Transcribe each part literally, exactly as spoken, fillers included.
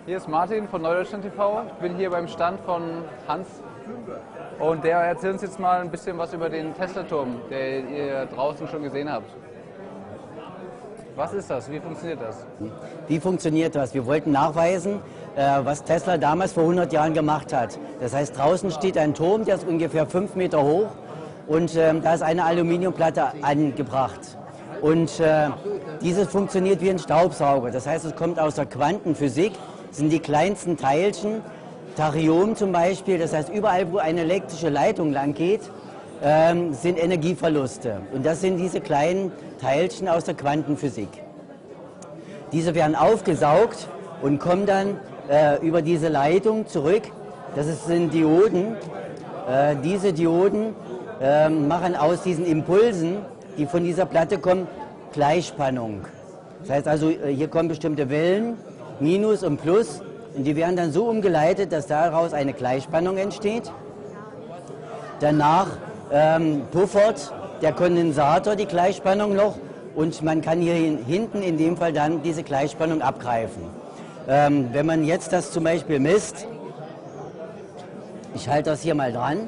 Hier ist Martin von Neudeutschland T V. Ich bin hier beim Stand von Hans und der erzählt uns jetzt mal ein bisschen was über den Tesla-Turm, den ihr draußen schon gesehen habt. Was ist das? Wie funktioniert das? Wie funktioniert das? Wir wollten nachweisen, was Tesla damals vor hundert Jahren gemacht hat. Das heißt, draußen steht ein Turm, der ist ungefähr fünf Meter hoch und da ist eine Aluminiumplatte angebracht. Und äh, dieses funktioniert wie ein Staubsauger. Das heißt, es kommt aus der Quantenphysik, das sind die kleinsten Teilchen, Tachyon zum Beispiel. Das heißt, überall, wo eine elektrische Leitung lang geht, ähm, sind Energieverluste. Und das sind diese kleinen Teilchen aus der Quantenphysik. Diese werden aufgesaugt und kommen dann äh, über diese Leitung zurück. Das sind Dioden. Äh, diese Dioden äh, machen aus diesen Impulsen, die von dieser Platte kommen, Gleichspannung. Das heißt also, hier kommen bestimmte Wellen, Minus und Plus, und die werden dann so umgeleitet, dass daraus eine Gleichspannung entsteht. Danach ähm, puffert der Kondensator die Gleichspannung noch und man kann hier hinten in dem Fall dann diese Gleichspannung abgreifen. Ähm, wenn man jetzt das zum Beispiel misst, ich halte das hier mal dran.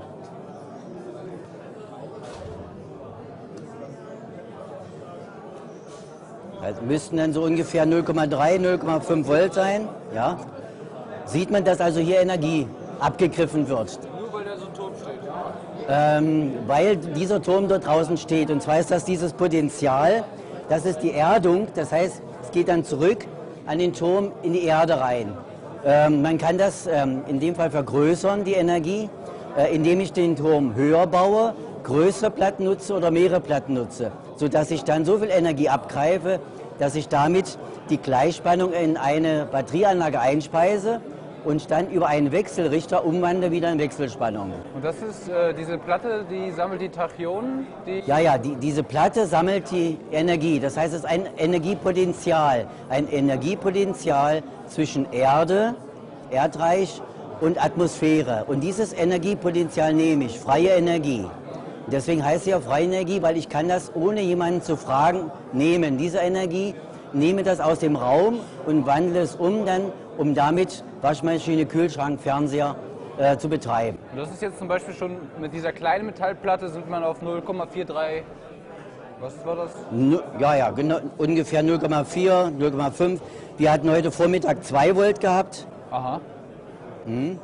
Das müssten dann so ungefähr null Komma drei, null Komma fünf Volt sein. Ja. Sieht man, dass also hier Energie abgegriffen wird. Nur weil da so ein Turm steht? Ähm, weil dieser Turm dort draußen steht. Und zwar ist das dieses Potential, das ist die Erdung. Das heißt, es geht dann zurück an den Turm in die Erde rein. Ähm, man kann das ähm, in dem Fall vergrößern, die Energie, äh, indem ich den Turm höher baue, größere Platten nutze oder mehrere Platten nutze, sodass ich dann so viel Energie abgreife, dass ich damit die Gleichspannung in eine Batterieanlage einspeise und dann über einen Wechselrichter umwandle wieder in Wechselspannung. Und das ist äh, diese Platte, die sammelt die Tachyonen? Die ja, ja, die, diese Platte sammelt die Energie. Das heißt, es ist ein Energiepotenzial. Ein Energiepotenzial zwischen Erde, Erdreich und Atmosphäre. Und dieses Energiepotenzial nehme ich, freie Energie. Deswegen heißt es ja freie Energie, weil ich kann das, ohne jemanden zu fragen, nehmen. Diese Energie, nehme das aus dem Raum und wandle es um, dann, um damit Waschmaschine, Kühlschrank, Fernseher äh, zu betreiben. Und das ist jetzt zum Beispiel schon mit dieser kleinen Metallplatte sind man auf null Komma dreiundvierzig. Was war das? Nu, ja, ja, genau, ungefähr null Komma vier, null Komma fünf. Wir hatten heute Vormittag zwei Volt gehabt. Aha. Hm.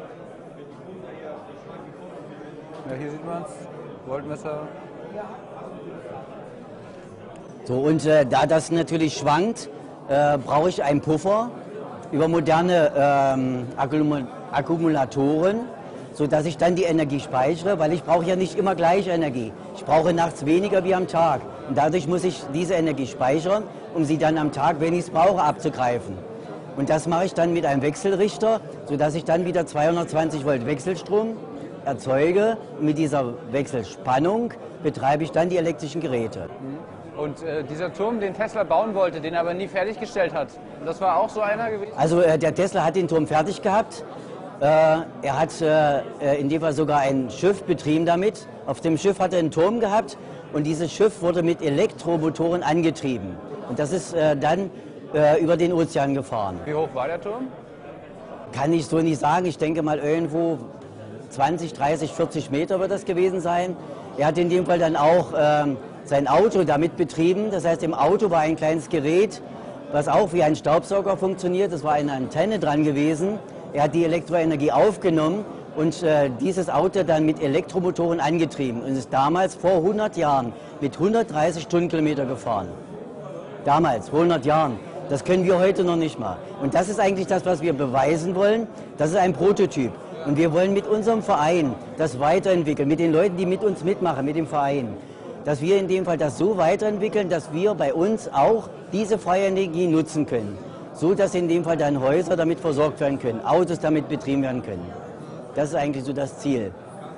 Ja, hier sieht man es. Voltmesser. So, und äh, da das natürlich schwankt, äh, brauche ich einen Puffer über moderne ähm, Akkumul Akkumulatoren, sodass ich dann die Energie speichere, weil ich brauche ja nicht immer gleich Energie. Ich brauche nachts weniger wie am Tag. Und dadurch muss ich diese Energie speichern, um sie dann am Tag, wenn ich es brauche, abzugreifen. Und das mache ich dann mit einem Wechselrichter, sodass ich dann wieder zweihundertzwanzig Volt Wechselstrom erzeuge. Und mit dieser Wechselspannung betreibe ich dann die elektrischen Geräte. Und äh, dieser Turm, den Tesla bauen wollte, den er aber nie fertiggestellt hat, das war auch so einer gewesen? Also äh, der Tesla hat den Turm fertig gehabt. Äh, er hat äh, in dem Fall sogar ein Schiff betrieben damit. Auf dem Schiff hat er einen Turm gehabt und dieses Schiff wurde mit Elektromotoren angetrieben. Und das ist äh, dann äh, über den Ozean gefahren. Wie hoch war der Turm? Kann ich so nicht sagen. Ich denke mal irgendwo zwanzig, dreißig, vierzig Meter wird das gewesen sein. Er hat in dem Fall dann auch äh, sein Auto damit betrieben. Das heißt, im Auto war ein kleines Gerät, was auch wie ein Staubsauger funktioniert. Es war eine Antenne dran gewesen. Er hat die Elektroenergie aufgenommen und äh, dieses Auto dann mit Elektromotoren angetrieben und ist damals vor hundert Jahren mit hundertdreißig Stundenkilometer gefahren. Damals, vor hundert Jahren. Das können wir heute noch nicht mal. Und das ist eigentlich das, was wir beweisen wollen. Das ist ein Prototyp. Und wir wollen mit unserem Verein das weiterentwickeln, mit den Leuten, die mit uns mitmachen, mit dem Verein. Dass wir in dem Fall das so weiterentwickeln, dass wir bei uns auch diese freie Energie nutzen können. So dass in dem Fall dann Häuser damit versorgt werden können, Autos damit betrieben werden können. Das ist eigentlich so das Ziel.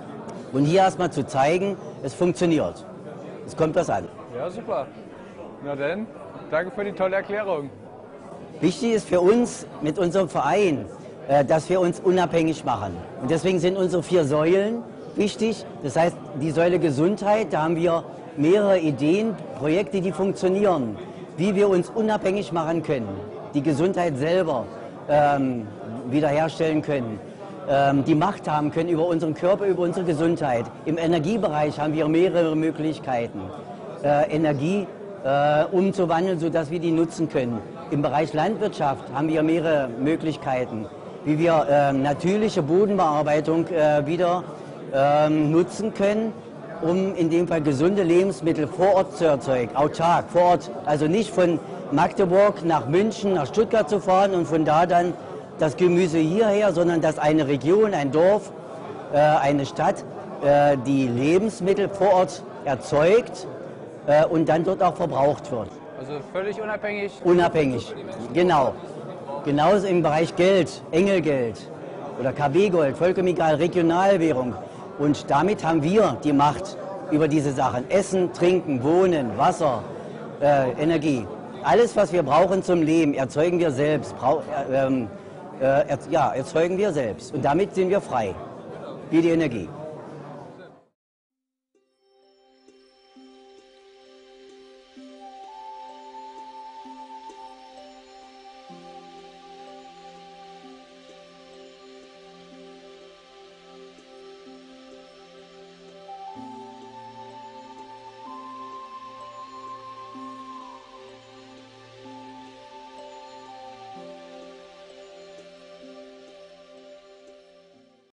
Und hier erstmal zu zeigen, es funktioniert. Es kommt was an. Ja, super. Na dann, danke für die tolle Erklärung. Wichtig ist für uns mit unserem Verein, dass wir uns unabhängig machen. Und deswegen sind unsere vier Säulen wichtig. Das heißt, die Säule Gesundheit, da haben wir mehrere Ideen, Projekte, die funktionieren, wie wir uns unabhängig machen können. Die Gesundheit selber ähm, wiederherstellen können, ähm, die Macht haben können über unseren Körper, über unsere Gesundheit. Im Energiebereich haben wir mehrere Möglichkeiten, äh, Energie äh, umzuwandeln, sodass wir die nutzen können. Im Bereich Landwirtschaft haben wir mehrere Möglichkeiten, wie wir äh, natürliche Bodenbearbeitung äh, wieder äh, nutzen können, um in dem Fall gesunde Lebensmittel vor Ort zu erzeugen, autark, vor Ort, also nicht von Magdeburg nach München, nach Stuttgart zu fahren und von da dann das Gemüse hierher, sondern dass eine Region, ein Dorf, äh, eine Stadt äh, die Lebensmittel vor Ort erzeugt äh, und dann dort auch verbraucht wird. Also völlig unabhängig? Unabhängig, genau. Genauso im Bereich Geld, Engelgeld oder K B-Gold, vollkommen egal, Regionalwährung. Und damit haben wir die Macht über diese Sachen. Essen, Trinken, Wohnen, Wasser, äh, Energie. Alles, was wir brauchen zum Leben, erzeugen wir selbst. Brauch, äh, äh, ja, erzeugen wir selbst. Und damit sind wir frei, wie die Energie.